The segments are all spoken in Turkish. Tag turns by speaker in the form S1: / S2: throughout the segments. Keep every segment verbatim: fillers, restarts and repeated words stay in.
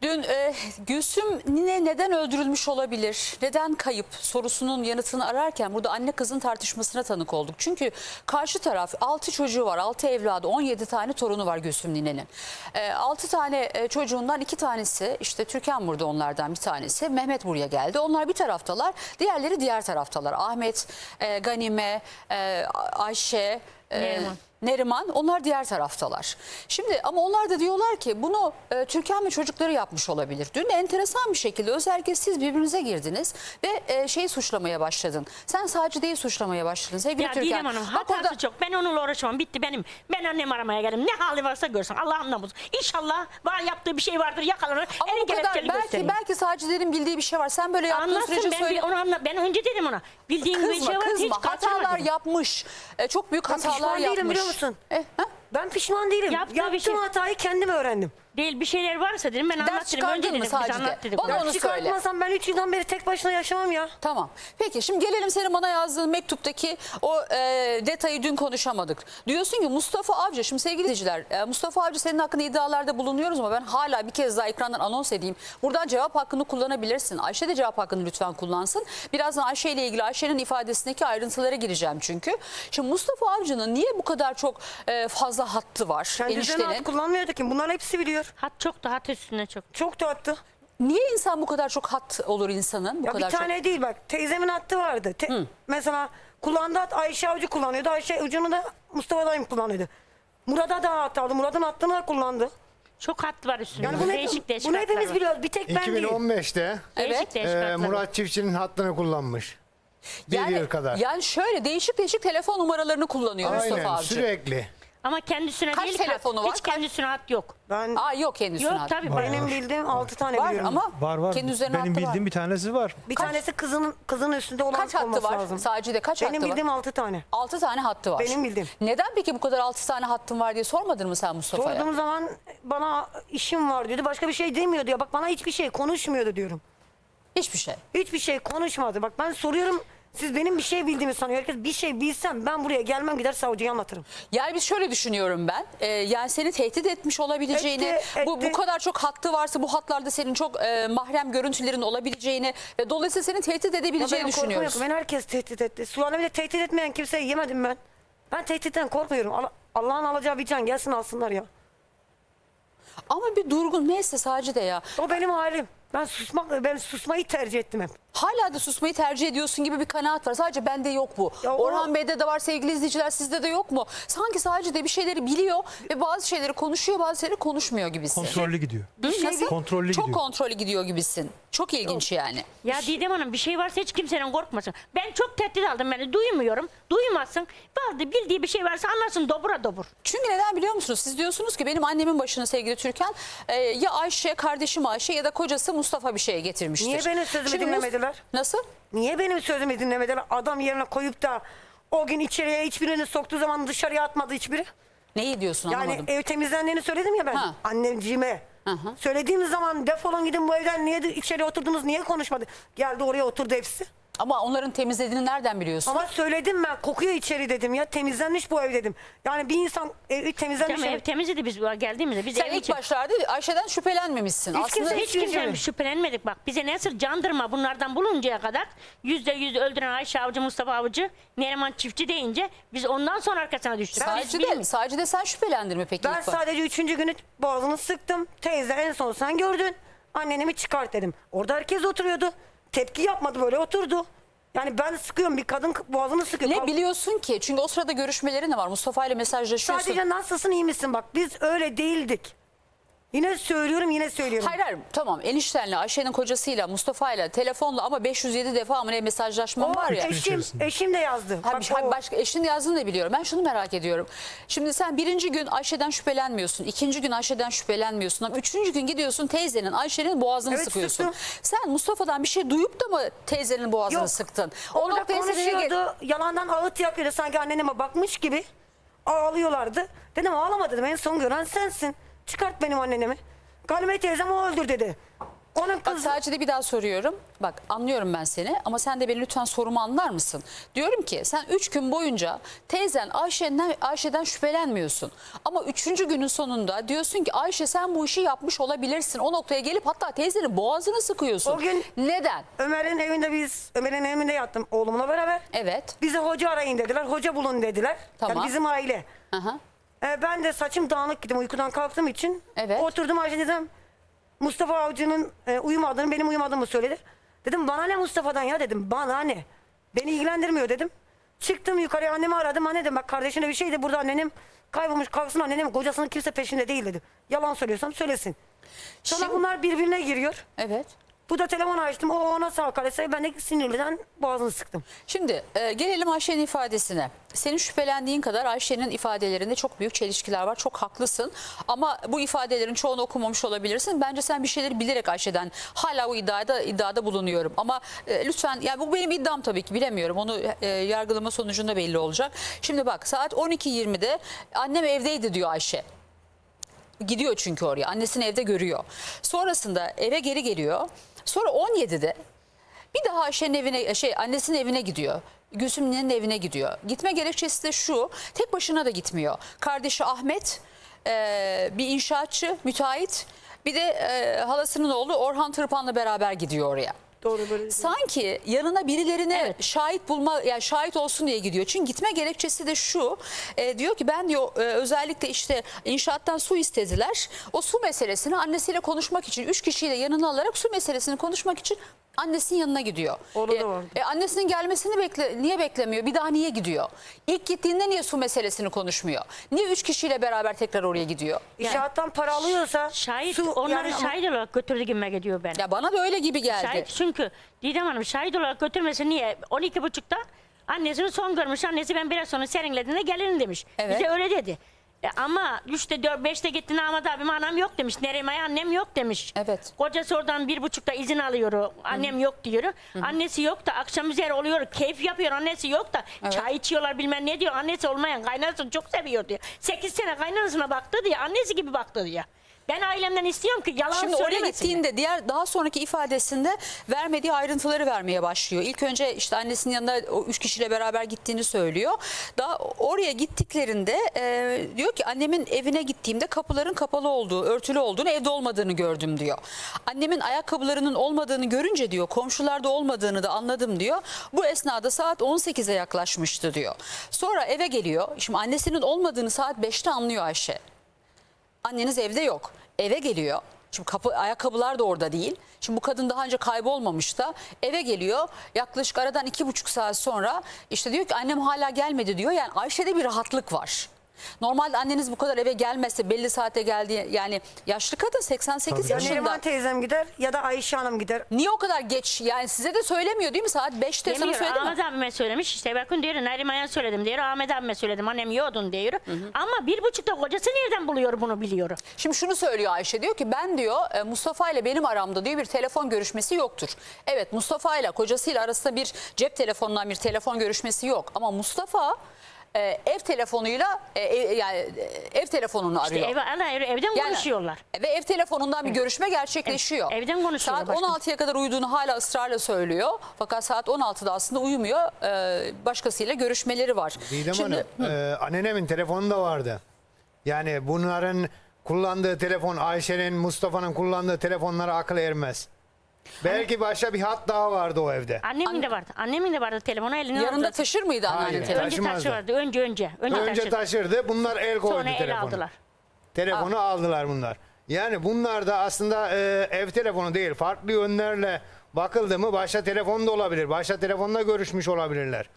S1: Dün e, Gülsüm Nine neden öldürülmüş olabilir, neden kayıp sorusunun yanıtını ararken burada anne kızın tartışmasına tanık olduk. Çünkü karşı taraf altı çocuğu var, altı evladı, on yedi tane torunu var Gülsüm Nine'nin. E, altı tane e, çocuğundan iki tanesi, işte Türkan burada onlardan bir tanesi, Mehmet buraya geldi. Onlar bir taraftalar, diğerleri diğer taraftalar. Ahmet, e, Ganime, e, Ayşe, e,
S2: Neriman.
S1: Neriman, onlar diğer taraftalar. Şimdi ama onlar da diyorlar ki bunu e, Türkan ve çocukları yapmış olabilir. Dün enteresan bir şekilde özellikle siz birbirinize girdiniz ve e, şeyi suçlamaya başladın. Sen Sacide'yi suçlamaya başladın sevgili
S2: Ya
S1: Türkan.
S2: Didem Hanım hatası
S1: orada...
S2: çok. Ben onunla uğraşamam. Bitti benim. Ben annem aramaya geldim. Ne hali varsa görsün. Allah'ın namusu. İnşallah var yaptığı bir şey vardır. Yakalanır.
S1: Ama
S2: en
S1: bu kadar belki,
S2: göstereyim.
S1: belki Sacide'nin bildiği bir şey var. Sen böyle yaptığın
S2: Anlatsın,
S1: sürece
S2: ben,
S1: söyle.
S2: bir, onu anla, ben önce dedim ona. Bildiğin bir
S1: Kızma
S2: şey var.
S1: kızma
S2: Hiç
S1: hatalar
S2: kaçırmadım.
S1: yapmış. E, çok büyük
S3: Ben
S1: hatalar
S3: pişman
S1: yapmış.
S3: değilim, biliyor musun?
S1: E, ha?
S3: Ben pişman değilim.
S2: Yaptığı bir
S3: Yaptığım
S2: şey-
S3: hatayı kendim öğrendim.
S2: Değil bir şeyler varsa dedim ben
S1: Ders
S2: anlat dedim.
S1: çıkardın
S2: Önce
S1: mı
S2: dedim biz
S1: Sacide?
S2: anlat dedik.
S1: Bana
S2: ona.
S1: onu söyle.
S3: Çıkartmasam ben üç yıldan beri tek başına yaşamam ya.
S1: Tamam. Peki şimdi gelelim senin bana yazdığın mektuptaki o e, detayı dün konuşamadık. Diyorsun ki Mustafa Avcı, şimdi sevgili izleyiciler, e, Mustafa Avcı senin hakkında iddialarda bulunuyoruz ama ben hala bir kez daha ekrandan anons edeyim. Buradan cevap hakkını kullanabilirsin. Ayşe de cevap hakkını lütfen kullansın. Birazdan Ayşe ile ilgili Ayşe'nin ifadesindeki ayrıntılara gireceğim çünkü. Şimdi Mustafa Avcı'nın niye bu kadar çok e, fazla hattı var
S3: Kendisine
S1: eniştenin?
S3: hat kullanmıyordu ki. Bunların hepsi biliyor.
S2: Hat çok da hat üstüne çok.
S3: Çok da attı.
S1: Niye insan bu kadar çok hat olur insanın? Bu
S3: Ya
S1: kadar
S3: bir tane
S1: çok...
S3: değil bak. Teyzemin hattı vardı. Te mesela kulağında hat Ayşe Avcı kullanıyordu. Ayşe ucunu da Mustafa dayım kullanıyordu. Murat'a da hat aldı. Murat'ın hattını da kullandı.
S2: Çok hat var üstünde.
S3: Yani bunu,
S2: değişik değişik
S3: bunu
S2: hatlar
S3: hepimiz
S2: var.
S3: biliyoruz. Bir tek ben
S4: iki bin
S3: değil.
S4: on beşte
S1: Evet.
S2: Değişik değişik
S4: e,
S2: hatlar var.
S4: Murat Çiftçi'nin hattını kullanmış. Bir
S1: Yani,
S4: yıl kadar.
S1: yani şöyle değişik değişik telefon numaralarını kullanıyor Mustafa
S4: Aynen
S1: Avcı.
S4: sürekli.
S2: Ama kendisine
S1: Kaç
S2: değil
S1: telefonu
S2: hat.
S1: var?
S2: Hiç kendisine hat yok.
S3: Ben
S1: Aa yok kendisine
S2: Yok
S1: hat.
S2: tabii. var.
S3: benim bildiğim altı tane
S1: Var
S3: biliyorum.
S1: ama
S5: Var var.
S1: kendi üzerine
S5: Benim
S1: hattı
S5: bildiğim
S1: var.
S5: bir tanesi var.
S3: Bir tanesi kızının kızın üstünde olan
S1: Kaç hattı
S3: olması
S1: var?
S3: lazım.
S1: Sacide kaç
S3: Benim
S1: hattı var?
S3: bildiğim altı tane.
S1: altı tane hattı var.
S3: Benim bildiğim.
S1: Neden peki bu kadar altı tane hattın var diye sormadın mı sen Mustafa'ya?
S3: Sorduğum zaman bana işim var diyordu. Başka bir şey demiyordu ya. Bak bana hiçbir şey konuşmuyordu diyorum.
S1: Hiçbir şey.
S3: Hiçbir şey konuşmadı. Bak ben soruyorum. Siz benim bir şey bildiğimi sanıyor. Herkes bir şey bilsem ben buraya gelmem gider savcıya anlatırım.
S1: Yani biz şöyle düşünüyorum ben. Ee, yani seni tehdit etmiş olabileceğini,
S3: Etti,
S1: bu bu
S3: etti.
S1: kadar çok hattı varsa bu hatlarda senin çok e, mahrem görüntülerin olabileceğini ve dolayısıyla seni tehdit
S3: Ya
S1: edebileceğini
S3: benim korkum
S1: düşünüyoruz.
S3: yok. Beni herkes tehdit etti. Su aleminde tehdit etmeyen kimseyi yemedim ben. Ben tehditten korkmuyorum. Allah- Allah'ın alacağı bir can gelsin alsınlar ya.
S1: Ama bir durgun neyse Sacide ya.
S3: O benim halim. Ben susmak, ben susmayı tercih ettim hep.
S1: Hala da susmayı tercih ediyorsun gibi bir kanaat var. Sadece bende yok bu.
S3: Ya o-
S1: Orhan Bey'de de var sevgili izleyiciler, sizde de yok mu? Sanki Sacide bir şeyleri biliyor ve bazı şeyleri konuşuyor, bazı şeyleri konuşmuyor gibisin.
S5: Kontrollü gidiyor.
S1: Hı,
S3: şey
S1: nasıl?
S5: Kontrollü
S1: Çok
S5: gidiyor.
S1: kontrollü gidiyor gibisin. Çok ilginç yani.
S2: Ya Didem Hanım bir şey varsa hiç kimsenin korkmasın. Ben çok tehdit aldım beni. Duymuyorum. Duymasın. Vardı bildiği bir şey varsa anlasın dobura dobur.
S1: Çünkü neden biliyor musunuz? Siz diyorsunuz ki benim annemin başına sevgili Türkan e, ya Ayşe, kardeşim Ayşe ya da kocası Mustafa bir şeye getirmiştir.
S3: Niye benim sözümü
S1: Şimdi Mus-
S3: dinlemediler?
S1: Nasıl?
S3: Niye benim sözümü dinlemediler? Adam yerine koyup da o gün içeriye hiçbirini soktuğu zaman dışarıya atmadı hiçbiri.
S1: Neyi diyorsun
S3: Yani
S1: anlamadım.
S3: ev temizlendiğini söyledim ya ben
S1: Ha.
S3: anneciğime.
S1: Hı hı.
S3: Söylediğim zaman defolun gidin bu evden, niye de içeri oturdunuz, niye konuşmadı? Geldi oraya oturdu hepsi.
S1: Ama onların temizlediğini nereden biliyorsun?
S3: Ama söyledim ben, kokuyor içeri dedim ya, temizlenmiş bu ev dedim. Yani bir insan evi temizlenmiş.
S2: Tamam,
S3: ev-
S2: ev temizdi biz geldiğimizde. Biz
S1: Sen
S2: ev
S1: ilk
S2: için-
S1: başlarda Ayşe'den şüphelenmemişsin.
S3: Hiç
S1: Aslında
S3: kimse-
S2: Hiç kimse
S3: Üzgünüm.
S2: şüphelenmedik bak. Bize nasıl candırma bunlardan buluncaya kadar yüzde yüz öldüren Ayşe Avcı, Mustafa Avcı, Neriman Çiftçi deyince biz ondan sonra arkasına düştük. Biz
S1: sadece de,
S2: bilmiyoruz.
S1: sadece de sen şüphelendin mi peki?
S3: Ben
S1: ilk baş-
S3: sadece üçüncü günü boğazını sıktım. Teyze en son sen gördün. Anneni çıkart dedim. Orada herkes oturuyordu. Tepki yapmadı, böyle oturdu. Yani ben sıkıyorum, bir kadın boğazını sıkıyor.
S1: Ne
S3: Kalk-
S1: biliyorsun ki? Çünkü o sırada görüşmelerin de var. Mustafa ile mesajlaşıyorsun.
S3: Sadece nasılsın, iyi misin? Bak biz öyle değildik. Yine söylüyorum, yine söylüyorum.
S1: Hayır hayır tamam, eniştenle Ayşe'nin kocasıyla Mustafa'yla telefonla ama beş yüz yedi defa mı ne mesajlaşman
S3: O
S1: var ya.
S3: eşim,
S5: içerisinde.
S3: eşim de yazdı.
S1: Ha,
S3: Bak
S1: bir şey-
S3: o-
S1: başka eşinin yazdığını da biliyorum. Ben şunu merak ediyorum. Şimdi sen birinci gün Ayşe'den şüphelenmiyorsun. İkinci gün Ayşe'den şüphelenmiyorsun. Ama üçüncü gün gidiyorsun teyzenin, Ayşe'nin boğazını
S3: Evet,
S1: sıkıyorsun.
S3: sıktım.
S1: Sen Mustafa'dan bir şey duyup da mı teyzenin boğazını
S3: Yok.
S1: sıktın?
S3: Orada
S1: noktaya seni ne ge-
S3: konuşuyordu. Yalandan ağıt yakıyordu. Sanki anneme bakmış gibi. Ağlıyorlardı. Dedim ağlama dedim. En son gören sensin. Çıkart benim annemi. Galime teyzem o öldür dedi. Onun
S1: Bak
S3: kız
S1: sadece de bir daha soruyorum. Bak anlıyorum ben seni ama sen de beni lütfen sorumu anlar mısın? Diyorum ki sen üç gün boyunca teyzen Ayşe'den, Ayşe'den şüphelenmiyorsun. Ama üçüncü günün sonunda diyorsun ki Ayşe sen bu işi yapmış olabilirsin. O noktaya gelip hatta teyzenin boğazını sıkıyorsun.
S3: O gün-
S1: Neden?
S3: Ömer'in evinde biz Ömer'in evinde yattım oğlumla beraber.
S1: Evet.
S3: Bize hoca arayın dediler. Hoca bulun dediler.
S1: Tamam.
S3: Yani bizim aile.
S1: Aha.
S3: Ee, ben de saçım dağınık gittim uykudan kalktığım için.
S1: Evet.
S3: Oturdum Ayşe dedim. Mustafa Avcı'nın e, uyumadığını benim uyumadığımı söyledi. Dedim bana ne Mustafa'dan ya dedim. Bana ne? Beni ilgilendirmiyor dedim. Çıktım yukarıya annemi aradım. Anne dedim bak kardeşine bir şeydi burada annenim kaybolmuş kalksın annenim kocasının kimse peşinde değil dedi. Yalan söylüyorsam söylesin. Sonra
S1: Şimdi-
S3: bunlar birbirine giriyor.
S1: Evet.
S3: Bu da telefonu açtım. O ona sağ kalese ben de sinirliden boğazını sıktım.
S1: Şimdi e, gelelim Ayşe'nin ifadesine. Senin şüphelendiğin kadar Ayşe'nin ifadelerinde çok büyük çelişkiler var. Çok haklısın. Ama bu ifadelerin çoğunu okumamış olabilirsin. Bence sen bir şeyleri bilerek Ayşe'den hala o iddiada iddiada bulunuyorum. Ama e, lütfen yani bu benim iddiam tabii ki bilemiyorum. Onu e, yargılama sonucunda belli olacak. Şimdi bak saat on iki yirmide annem evdeydi diyor Ayşe. Gidiyor çünkü oraya. Annesini evde görüyor. Sonrasında eve geri geliyor. Sonra on yedide bir daha Ayşe'nin evine şey annesinin evine gidiyor. Gülsüm ninenin evine gidiyor. Gitme gerekçesi de şu. Tek başına da gitmiyor. Kardeşi Ahmet e, bir inşaatçı, müteahhit. Bir de e, halasının oğlu Orhan Tırpan'la beraber gidiyor oraya.
S3: Doğru böyle.
S1: Sanki yanına birilerine
S2: Evet.
S1: şahit bulma yani şahit olsun diye gidiyor. Çünkü gitme gerekçesi de şu. E, diyor ki ben diyor e, özellikle işte inşaattan su istediler. O su meselesini annesiyle konuşmak için üç kişiyi de yanına alarak su meselesini konuşmak için annesinin yanına gidiyor.
S3: Orada da vardı.
S1: E, annesinin gelmesini bekle, niye beklemiyor? Bir daha niye gidiyor? İlk gittiğinde niye su meselesini konuşmuyor? Niye üç kişiyle beraber tekrar oraya gidiyor?
S3: İnşaattan para alıyorsa
S2: Şahit,
S3: su-
S2: onları
S3: yani-
S2: şahit olarak götürdü gibime gidiyor ben.
S1: Ya bana da öyle gibi geldi.
S2: Şahit çünkü Didem Hanım şahit olarak götürmesi niye? on iki buçukta annesini son görmüş. Annesi ben biraz sonra serinlediğinde gelirim demiş.
S1: Evet.
S2: Bize öyle dedi. E ama üçte dört beşte gitti Ahmet abim anam yok demiş. Neremay annem yok demiş.
S1: Evet.
S2: Kocası oradan bir buçukta izin alıyor. Annem yok diyor. Annesi yok da akşam üzeri oluyor. Keyif yapıyor. Annesi yok da
S1: Evet.
S2: çay içiyorlar bilmem ne diyor. Annesi olmayan kaynanasını çok seviyor diyor. sekiz sene kaynanasına baktı diye. Annesi gibi baktı diye. Ben ailemden istiyorum ki yalan
S1: Şimdi oraya
S2: söylemesinler.
S1: gittiğinde diğer daha sonraki ifadesinde vermediği ayrıntıları vermeye başlıyor. İlk önce işte annesinin yanına o üç kişiyle beraber gittiğini söylüyor. Daha oraya gittiklerinde e, diyor ki annemin evine gittiğimde kapıların kapalı olduğu, örtülü olduğunu, evde olmadığını gördüm diyor. Annemin ayakkabılarının olmadığını görünce diyor, komşularda olmadığını da anladım diyor. Bu esnada saat on sekize yaklaşmıştı diyor. Sonra eve geliyor. Şimdi annesinin olmadığını saat beşte anlıyor Ayşe. Anneniz evde yok. Eve geliyor. Şimdi kapı, ayakkabılar da orada değil. Şimdi bu kadın daha önce kaybolmamış da eve geliyor. Yaklaşık aradan iki buçuk saat sonra işte diyor ki annem hala gelmedi diyor. Yani Ayşe'de bir rahatlık var. Normalde anneniz bu kadar eve gelmezse belli saate geldiği yani yaşlı kadın seksen sekiz
S3: Ya
S1: yaşında.
S3: Neriman teyzem gider ya da Ayşe Hanım gider.
S1: Niye o kadar geç yani size de söylemiyor değil mi saat beşte sana
S2: Demiyor,
S1: söyledi mi?
S2: Ahmet abime söylemiş işte bakın diyor Neriman'a söyledim diyor Ahmet abime söyledim annem yiyordun diyor. Ama bir buçukta kocası nereden buluyor bunu biliyor.
S1: Şimdi şunu söylüyor Ayşe diyor ki ben diyor e, Mustafa ile benim aramda diyor bir telefon görüşmesi yoktur. Evet Mustafa ile kocasıyla arasında bir cep telefonundan bir telefon görüşmesi yok ama Mustafa e, ev telefonuyla e, e, yani e, ev telefonunu
S2: İşte
S1: arıyor.
S2: ev, ana, evden
S1: Yani-
S2: konuşuyorlar.
S1: Ve ev telefonundan bir görüşme gerçekleşiyor.
S2: Evet, evden konuşuyorlar
S1: Saat
S2: başkanım.
S1: on altıya kadar uyuduğunu hala ısrarla söylüyor. Fakat saat on altıda aslında uyumuyor. Ee, başkasıyla görüşmeleri var.
S4: Didem
S1: Şimdi,
S4: Hanım, e, annenemin telefonu da vardı. Yani bunların kullandığı telefon Ayşe'nin, Mustafa'nın kullandığı telefonlara akıl ermez. Belki başka bir hat daha vardı o evde.
S2: Annemin de vardı. Annemin de vardı telefonu eline
S1: yanında
S2: aldı.
S1: taşır mıydı anneanne
S4: Hayır.
S1: telefonu?
S2: Önce
S4: taşımazdı.
S2: taşırdı. Önce önce. Önce,
S4: Önce
S2: taşırdı.
S4: taşırdı. Bunlar el koydu
S2: Sonra el
S4: telefonu.
S2: aldılar.
S4: Telefonu aldılar bunlar. Yani bunlar da aslında e, ev telefonu değil. Farklı yönlerle bakıldı mı başka telefon da olabilir. Başka telefonla görüşmüş olabilirler.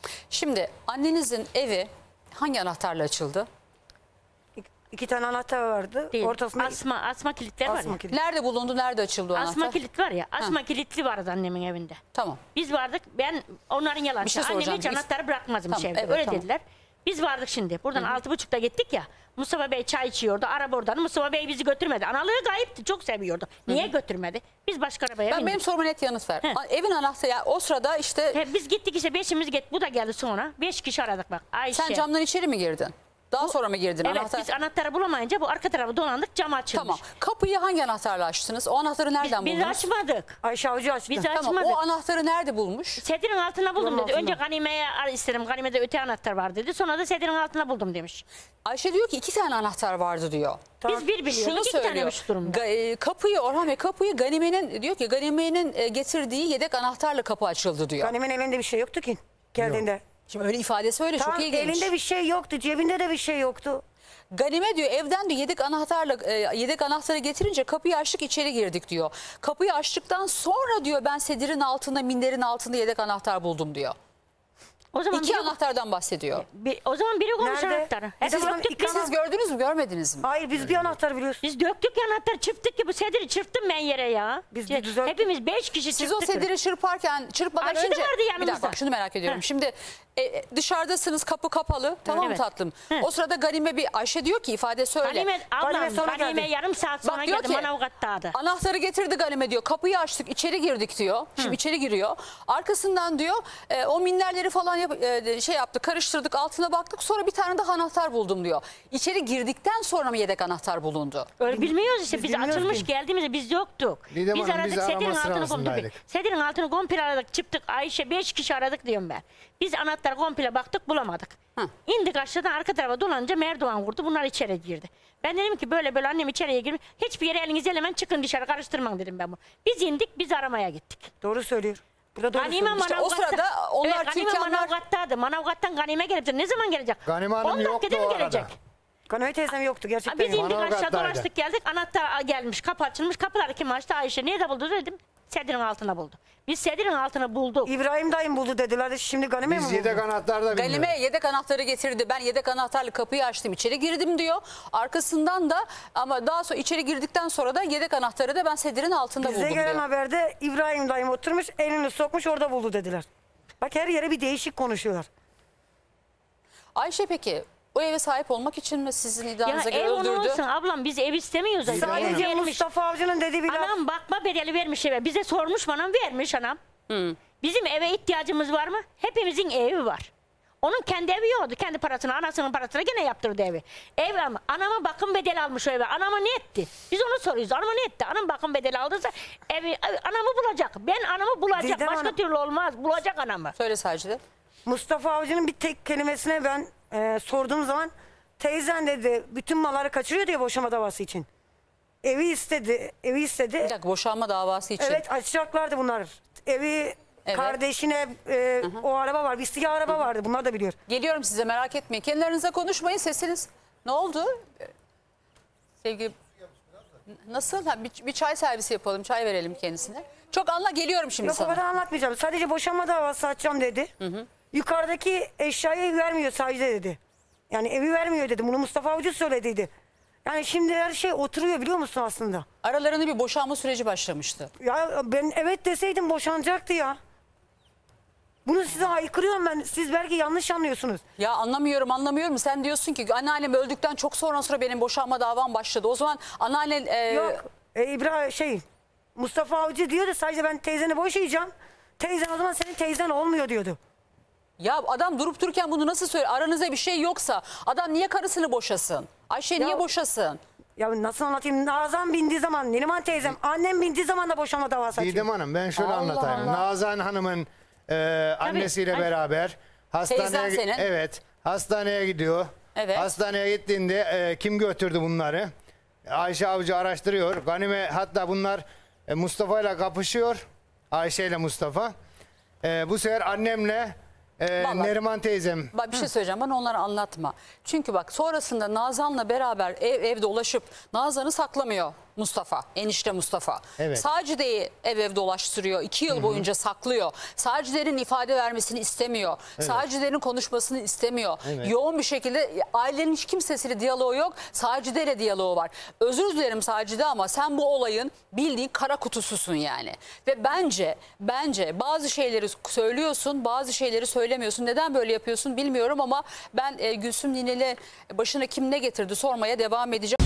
S1: Şimdi annenizin evi hangi anahtarla açıldı?
S3: İki tane anahtar vardı.
S2: Değil.
S3: Ortasında
S2: Asma, asma kilitler var
S3: asma
S2: ya.
S3: kilit.
S1: Nerede bulundu? Nerede açıldı o
S2: Asma
S1: anahtar?
S2: kilit var ya. Asma kilitli vardı annemin evinde.
S1: Tamam.
S2: Biz vardık. Ben onların
S1: Bir
S2: yalancı.
S1: şey
S2: Annem
S1: soracağım.
S2: hiç
S1: Biz-
S2: anahtarı bırakmazmış
S1: Tamam,
S2: evde.
S1: evet,
S2: Öyle
S1: tamam.
S2: dediler. Biz vardık şimdi. Buradan altı buçukta gittik ya. Mustafa Bey çay içiyordu. Araba oradan. Mustafa Bey bizi götürmedi. Analığı gayipti. Çok seviyordu. Niye götürmedi? Biz başka arabaya
S1: Ben
S2: bindik.
S1: benim soruma net yanıt ver.
S2: He.
S1: A- Evin anahtarı ya o sırada işte
S2: He, biz gittik işte beşimiz git. Bu da geldi sonra. Beş kişi aradık bak. Ayşe.
S1: sen camdan içeri mi girdin? Daha sonra mı girdin?
S2: Evet
S1: Anahtar...
S2: biz anahtarı bulamayınca bu arka tarafı dolandık, cam açılmış.
S1: Tamam. Kapıyı hangi anahtarla açtınız? O anahtarı nereden
S2: Biz, biz
S1: buldunuz?
S2: açmadık.
S3: Ayşe Avcı açtı.
S2: Biz
S1: Tamam.
S2: açmadık.
S1: O anahtarı nerede bulmuş?
S2: Sedirin altına buldum
S3: Yolun
S2: dedi.
S3: altında.
S2: Önce Ganime'ye ar- istedim. Ganime'de öte anahtar var dedi. Sonra da sedirin altına buldum demiş.
S1: Ayşe diyor ki iki tane anahtar vardı diyor.
S3: Tamam.
S2: Biz bir
S1: Şunu
S2: biliyorduk. İki
S1: söylüyor.
S2: taneymiş durumda.
S1: Ga- e, kapıyı Orhan Bey kapıyı Ganime'nin diyor ki Ganime'nin e, getirdiği yedek anahtarla kapı açıldı diyor.
S3: Ganime'nin elinde bir şey yoktu ki geldiğinde.
S1: Şimdi öyle ifadesi öyle
S3: Tamam,
S1: çok ilginç.
S3: elinde bir şey yoktu, cebinde de bir şey yoktu.
S1: Ganime diyor evden diyor yedek anahtarla e, yedek anahtarı getirince kapıyı açtık içeri girdik diyor. Kapıyı açtıktan sonra diyor ben sedirin altında minderin altında yedek anahtar buldum diyor.
S2: O zaman
S1: İki
S2: biri,
S1: anahtardan bahsediyor.
S2: bir- o zaman biri koymuş
S3: Nerede?
S2: anahtarı.
S3: Biz
S2: Hep
S3: o zaman
S2: döktük
S3: iki
S2: biz.
S1: Siz gördünüz mü görmediniz mi?
S3: Hayır biz bir anahtar biliyoruz.
S2: Biz döktük ya anahtarı, çırptık ki bu sediri çırptım ben yere ya.
S3: Biz
S2: Ya,
S3: bir düzelttik.
S2: Hepimiz beş kişi
S1: Siz
S2: çırptık.
S1: o sediri çırparken çırpmadan
S2: Ayşe de
S1: önce
S2: vardı
S1: bir
S2: yanımızda.
S1: dakika bak şunu merak ediyorum.
S2: Heh.
S1: Şimdi e, dışarıdasınız kapı kapalı tamam mı
S2: Evet.
S1: tatlım?
S2: Heh.
S1: O sırada Ganime bir Ayşe diyor ki ifadesi öyle.
S2: Ganime, ablam,
S3: Ganime sonra
S2: Ganime
S3: geldi.
S2: yarım saat sonra
S1: Bak diyor
S2: geldi
S1: ki
S2: Manavgat'taydı.
S1: anahtarı getirdi Ganime diyor. Kapıyı açtık içeri girdik diyor. Şimdi içeri giriyor. Arkasından diyor e, o minderleri falan yap- e, şey yaptık karıştırdık altına baktık. Sonra bir tane daha anahtar buldum diyor. İçeri girdikten sonra mı yedek anahtar bulundu?
S2: Öyle bilmiyoruz işte.
S3: Biz
S2: Biz,
S3: bilmiyoruz
S2: açılmış
S3: ki.
S2: geldiğimizde biz yoktuk.
S4: Didem
S2: biz
S4: Hanım,
S2: aradık
S4: biz
S2: sedirin
S4: arama
S2: altını komple.
S4: sırasındaydık.
S2: Sedirin altını komple aradık çıktık. Ayşe beş kişi aradık diyorum ben. Biz anahtarı komple baktık bulamadık.
S1: Hı.
S2: İndik aşağıdan arka tarafa dolanınca Merdoğan vurdu. Bunlar içeri girdi. Ben dedim ki böyle böyle annem içeriye girmiş. Hiçbir yere elinizi elemen çıkın dışarı karıştırmayın dedim ben bunu. Biz indik biz aramaya gittik.
S3: Doğru söylüyor. Burada doğru
S2: Ganime
S3: söylüyor.
S1: İşte o
S2: Manavgat'ta-
S1: sırada onlar
S2: evet, Ganime
S1: Türkanlar-
S2: Manavgat'taydı. Manavgat'tan Ganime gelip ne zaman gelecek?
S4: Ganime Hanım
S2: on
S4: yoktu
S2: dakikada
S4: o
S2: mı
S4: arada.
S2: gelecek?
S3: Ganime teyzem yoktu
S2: Ha,
S3: gerçekten.
S2: Biz
S3: yok.
S2: indik aşağı
S4: Manavgat'taydı.
S2: dolaştık geldik. Anahtar gelmiş, kapı açılmış. Kapıları kim açtı? Ayşe. Nerede buldu dedim. Sedirin altına buldu. Biz sedirin altına bulduk.
S3: İbrahim dayım buldu dediler. Şimdi Ganime mi
S4: Biz
S3: buldu?
S4: yedek anahtar da bilmiyoruz.
S1: Ganime yedek anahtarı getirdi. Ben yedek anahtarlı kapıyı açtım. İçeri girdim diyor. Arkasından da ama daha sonra içeri girdikten sonra da yedek anahtarı da ben sedirin altında
S3: Bize
S1: buldum
S3: gelen
S1: diyor.
S3: haberde İbrahim dayım oturmuş elini sokmuş orada buldu dediler. Bak her yere bir değişik konuşuyorlar.
S1: Ayşe peki o eve sahip olmak için mi sizin
S2: Ya
S1: iddianıza göre
S2: ev onun
S1: öldürdü?
S2: olsun ablam biz ev istemiyoruz.
S4: Sadece
S2: Ev
S3: Sadece
S2: vermiş.
S3: Mustafa Avcı'nın dediği bir laf.
S2: Anam bakma bedeli vermiş eve. Bize sormuş anam vermiş anam. Bizim eve ihtiyacımız var mı? Hepimizin evi var. Onun kendi evi yoktu. Kendi parasını, anasının parasını gene yaptırdı evi. Ev ama anama bakım bedeli almış o eve. Anama ne etti? Biz onu soruyoruz. Anama ne etti? Anam bakım bedeli aldıysa evi, anamı bulacak. Ben anamı bulacak.
S3: Didem
S2: Başka
S3: Hanım.
S2: türlü olmaz. Bulacak anamı.
S1: Söyle Sacide.
S3: Mustafa Avcı'nın bir tek kelimesine ben e, sorduğum zaman teyzen dedi bütün malları kaçırıyor diye boşama davası için. Evi istedi, evi istedi.
S1: Bir dakika boşanma davası için.
S3: Evet açacaklardı bunlar. Evi
S1: Evet.
S3: kardeşine e, o araba var. Bir siyah araba vardı. Bunlar da biliyor.
S1: Geliyorum size merak etmeyin. Kendilerinize konuşmayın sesiniz. Ne oldu? Sevgili nasıl? Ha, bir, bir çay servisi yapalım. Çay verelim kendisine. Çok anla geliyorum şimdi
S3: Yok o
S1: sana.
S3: kadar anlatmayacağım. Sadece boşanma davası açacağım dedi. Yukarıdaki eşyayı vermiyor sadece dedi. Yani evi vermiyor dedi. Bunu Mustafa Avcı söylediydi. Yani şimdi her şey oturuyor biliyor musun aslında?
S1: Aralarında bir boşanma süreci başlamıştı.
S3: Ya ben evet deseydim boşanacaktı ya. Bunu size haykırıyorum ben. Siz belki yanlış anlıyorsunuz.
S1: Ya anlamıyorum anlamıyorum. Sen diyorsun ki anneannem öldükten çok sonra sonra benim boşanma davam başladı. O zaman anneannen... e,
S3: Yok. E, İbrahim şey Mustafa Avcı diyor da sadece ben teyzeni boşayacağım. Teyzen o zaman senin teyzen olmuyor diyordu.
S1: Ya adam durup dururken bunu nasıl söylüyor? Aranızda bir şey yoksa adam niye karısını boşasın? Ayşe niye
S3: Ya-
S1: boşasın?
S3: Ya nasıl anlatayım? Nazan bindiği zaman, Neriman teyzem, annem bindiği zaman da boşanma davası açıyor.
S4: Didem Hanım ben şöyle
S1: Allah
S4: anlatayım.
S1: Allah.
S4: Nazan Hanım'ın e, annesiyle
S2: Ay-
S4: beraber hastaneye
S1: Teyzen senin.
S4: evet hastaneye gidiyor.
S1: Evet.
S4: Hastaneye gittiğinde e, kim götürdü bunları? Ayşe Avcı araştırıyor. Ganime hatta bunlar e, Mustafa ile kapışıyor. Ayşe ile Mustafa. E, bu sefer annemle e,
S1: Vallahi-
S4: Neriman teyzem
S1: Bak bir şey söyleyeceğim bana onları anlatma. Çünkü bak sonrasında Nazan'la beraber ev ev dolaşıp Nazan'ı saklamıyor Mustafa. Enişte Mustafa.
S4: Evet.
S1: Sacide'yi ev ev dolaştırıyor. İki yıl boyunca saklıyor. Sacide'nin ifade vermesini istemiyor. Sacide'nin konuşmasını istemiyor.
S4: Evet.
S1: Yoğun bir şekilde ailenin hiç kimsesiyle diyaloğu yok. Sacide ile diyaloğu var. Özür dilerim Sacide ama sen bu olayın bildiğin kara kutususun yani. Ve bence bence bazı şeyleri söylüyorsun, bazı şeyleri söylemiyorsun. Neden böyle yapıyorsun bilmiyorum ama ben e, Gülsüm Ninel'e başına kim ne getirdi sormaya devam edeceğim.